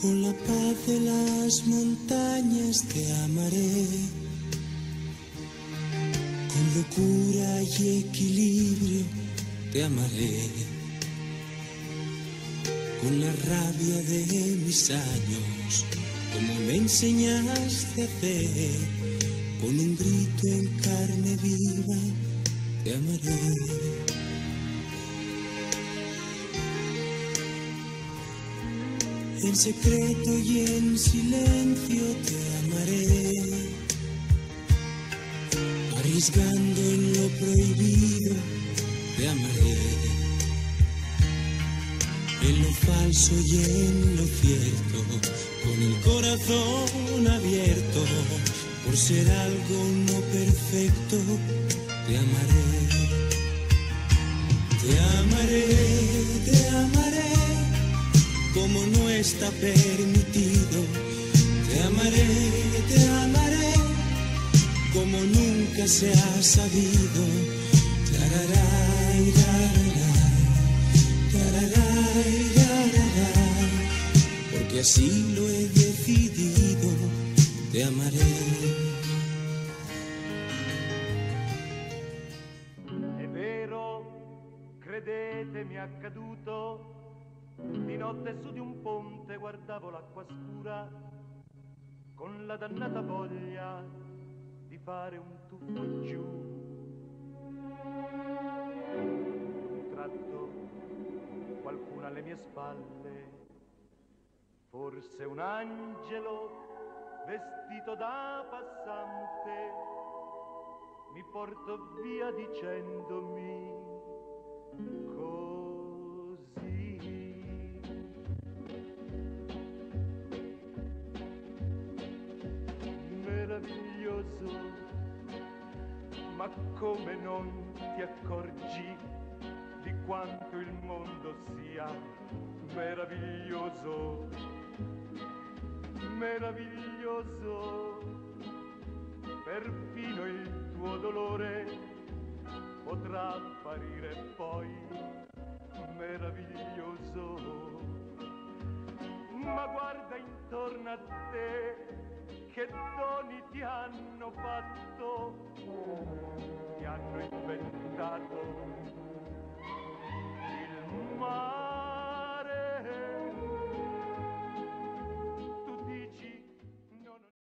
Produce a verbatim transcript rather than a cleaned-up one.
Con la paz de las montañas te amaré, con locura y equilibrio te amaré, con la rabia de mis años, como me enseñaste a hacer, con un grito en carne viva te amaré. En secreto y en silencio te amaré, arriesgando en lo prohibido te amaré, en lo falso y en lo cierto, con el corazón abierto, por ser algo no perfecto te amaré, te amaré, te amaré. Como no está permitido, te amaré, te amaré, como nunca se ha sabido. Tararay, tararay, tararay, tararay, porque así lo he decidido, te amaré. È vero, credetemi, è accaduto. Di notte su di un ponte guardavo l'acqua scura, con la dannata voglia di fare un tuffo giù. Un tratto, qualcuno alle mie spalle, forse un angelo vestito da passante, mi portò via dicendomi così. Meraviglioso, ma come non ti accorgi di quanto il mondo sia meraviglioso, meraviglioso, perfino il tuo dolore potrà apparire poi meraviglioso, ma guarda intorno a te, che doni ti hanno fatto, ti hanno inventato